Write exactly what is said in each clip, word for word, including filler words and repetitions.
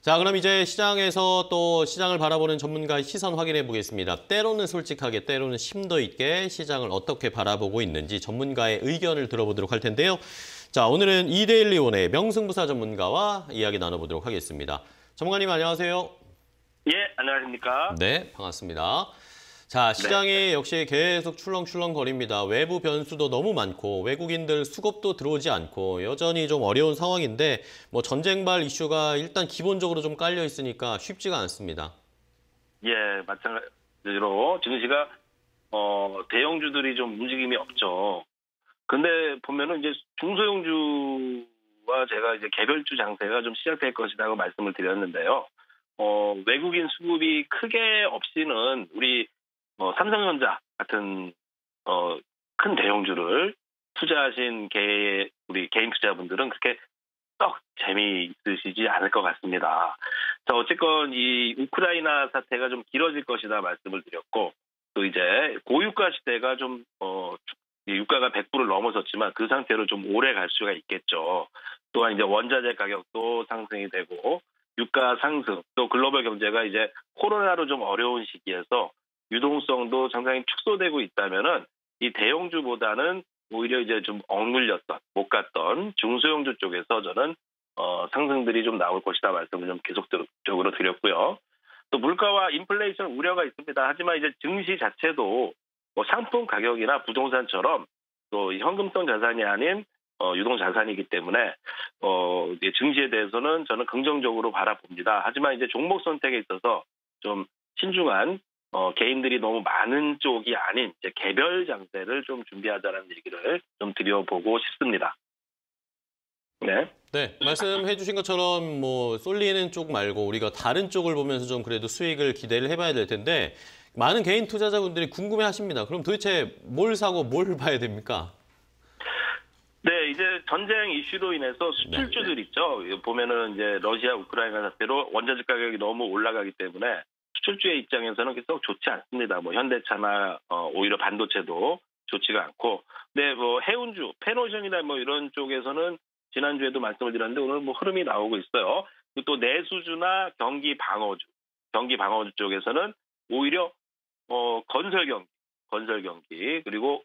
자, 그럼 이제 시장에서 또 시장을 바라보는 전문가의 시선 확인해 보겠습니다. 때로는 솔직하게, 때로는 심도 있게 시장을 어떻게 바라보고 있는지 전문가의 의견을 들어보도록 할 텐데요. 자, 오늘은 이데일리온의 명승부사 전문가와 이야기 나눠보도록 하겠습니다. 전문가님 안녕하세요. 예, 안녕하십니까. 네, 반갑습니다. 자, 시장이 네. 역시 계속 출렁출렁거립니다. 외부 변수도 너무 많고 외국인들 수급도 들어오지 않고 여전히 좀 어려운 상황인데 뭐 전쟁발 이슈가 일단 기본적으로 좀 깔려 있으니까 쉽지가 않습니다. 예, 마찬가지로 증시가 어, 대형주들이 좀 움직임이 없죠. 근데 보면은 이제 중소형주와 제가 이제 개별주 장세가 좀 시작될 것이라고 말씀을 드렸는데요. 어, 외국인 수급이 크게 없이는 우리 어, 삼성전자 같은 어, 큰 대형주를 투자하신 개, 우리 개인 투자분들은 그렇게 썩 재미있으시지 않을 것 같습니다. 자, 어쨌건 이 우크라이나 사태가 좀 길어질 것이다 말씀을 드렸고, 또 이제 고유가 시대가 좀 어, 유가가 백 불을 넘어섰지만 그 상태로 좀 오래 갈 수가 있겠죠. 또한 이제 원자재 가격도 상승이 되고 유가 상승, 또 글로벌 경제가 이제 코로나로 좀 어려운 시기에서 유동성도 상당히 축소되고 있다면은 이 대형주보다는 오히려 이제 좀 억눌렸던, 못 갔던 중소형주 쪽에서 저는 어, 상승들이 좀 나올 것이다 말씀을 좀 계속적으로 드렸고요. 또 물가와 인플레이션 우려가 있습니다. 하지만 이제 증시 자체도 뭐 상품 가격이나 부동산처럼 또 현금성 자산이 아닌 어, 유동 자산이기 때문에 어, 증시에 대해서는 저는 긍정적으로 바라봅니다. 하지만 이제 종목 선택에 있어서 좀 신중한 어, 개인들이 너무 많은 쪽이 아닌 이제 개별 장세를 좀 준비하자는 얘기를 좀 드려보고 싶습니다. 네. 네, 말씀해 주신 것처럼 뭐 쏠리는 쪽 말고 우리가 다른 쪽을 보면서 좀 그래도 수익을 기대를 해봐야 될 텐데 많은 개인 투자자분들이 궁금해 하십니다. 그럼 도대체 뭘 사고 뭘 봐야 됩니까? 네, 이제 전쟁 이슈로 인해서 수출주들 네. 있죠. 보면은 이제 러시아 우크라이나 사태로 원자재 가격이 너무 올라가기 때문에 수출주의 입장에서는 계속 좋지 않습니다. 뭐 현대차나 어, 오히려 반도체도 좋지가 않고, 근데 뭐 해운주, 펜오션이나 뭐 이런 쪽에서는 지난주에도 말씀을 드렸는데 오늘 뭐 흐름이 나오고 있어요. 또 내수주나 경기 방어주, 경기 방어주 쪽에서는 오히려 어, 건설 경기, 건설 경기 그리고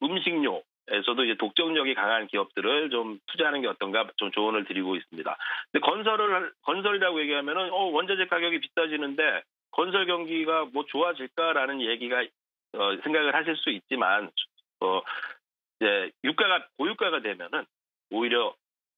음식료에서도 이제 독점력이 강한 기업들을 좀 투자하는 게 어떤가 좀 조언을 드리고 있습니다. 근데 건설을 건설이라고 얘기하면은 어, 원자재 가격이 비싸지는데 건설 경기가 뭐 좋아질까라는 얘기가 어, 생각을 하실 수 있지만 어, 이제 유가가 고유가가 되면은 오히려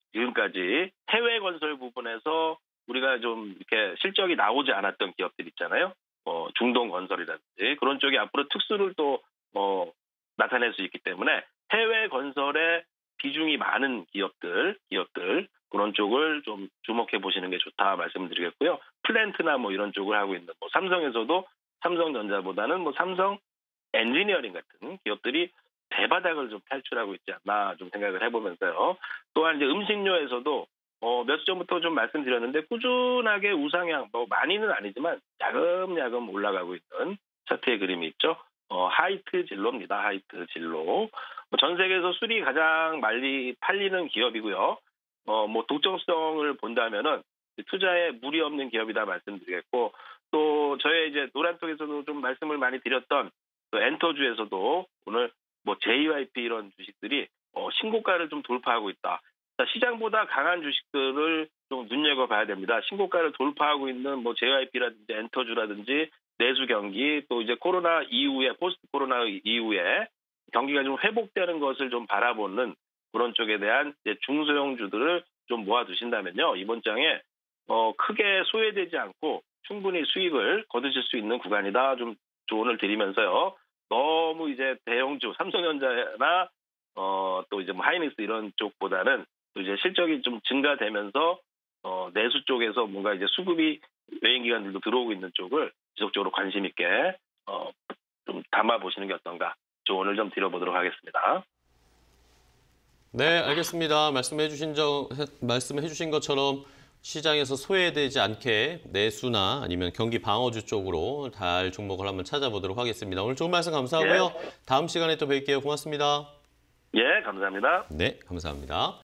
지금까지 해외 건설 부분에서 우리가 좀 이렇게 실적이 나오지 않았던 기업들 있잖아요. 어, 중동 건설이라든지 그런 쪽이 앞으로 특수를 또 어, 나타낼 수 있기 때문에 해외 건설에 비중이 많은 기업들, 기업들 그런 쪽을 좀 주목해 보시는 게 좋다 말씀드리겠고요. 플랜트나 뭐 이런 쪽을 하고 있는 뭐 삼성에서도 삼성전자보다는 뭐 삼성 엔지니어링 같은 기업들이 대바닥을 좀 탈출하고 있지 않나 좀 생각을 해보면서요. 또한 이제 음식료에서도 어, 몇 주 전부터 좀 말씀드렸는데 꾸준하게 우상향, 뭐 많이는 아니지만 야금야금 올라가고 있는 차트의 그림이 있죠. 어, 하이트 진로입니다. 하이트 진로. 전 세계에서 술이 가장 많이 팔리는 기업이고요. 어, 뭐 독점성을 본다면은 투자에 무리 없는 기업이다 말씀드리겠고, 또 저의 이제 노란톡에서도 좀 말씀을 많이 드렸던 또 엔터주에서도 오늘 뭐 제이와이피 이런 주식들이 어, 신고가를 좀 돌파하고 있다. 시장보다 강한 주식들을 좀 눈여겨봐야 됩니다. 신고가를 돌파하고 있는 뭐 제이와이피라든지 엔터주라든지 내수 경기, 또 이제 코로나 이후에 포스트 코로나 이후에 경기가 좀 회복되는 것을 좀 바라보는 그런 쪽에 대한 이제 중소형주들을 좀 모아두신다면요. 이번 장에 어, 크게 소외되지 않고 충분히 수익을 거두실 수 있는 구간이다. 좀 조언을 드리면서요. 너무 이제 대형주, 삼성전자나 어, 또 이제 뭐 하이닉스 이런 쪽보다는 또 이제 실적이 좀 증가되면서 어, 내수 쪽에서 뭔가 이제 수급이 외인 기관들도 들어오고 있는 쪽을 지속적으로 관심 있게 어, 좀 담아 보시는 게 어떤가 조언을 좀 드려보도록 하겠습니다. 네, 알겠습니다. 말씀해 주신 저 말씀해 주신 것처럼 시장에서 소외되지 않게 내수나 아니면 경기 방어주 쪽으로 잘 종목을 한번 찾아보도록 하겠습니다. 오늘 좋은 말씀 감사하고요. 예. 다음 시간에 또 뵐게요. 고맙습니다. 예, 감사합니다. 네, 감사합니다.